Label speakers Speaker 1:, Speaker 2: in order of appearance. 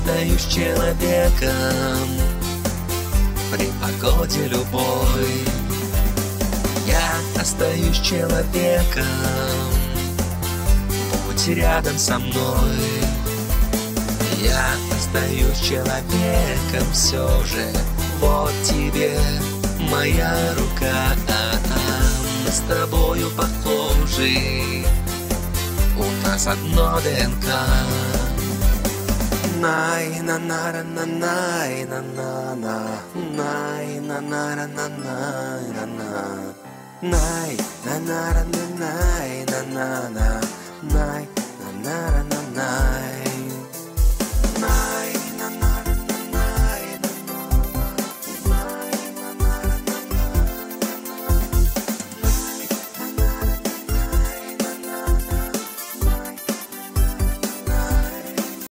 Speaker 1: остаюсь человеком при погоде любой. Я остаюсь человеком, будь рядом со мной. Я остаюсь человеком все же. Вот тебе моя рука, мы с тобою похожи, у нас одно ДНК. Най на на на на най на на на най на на на на най на на най на на на най на на на най на на на най.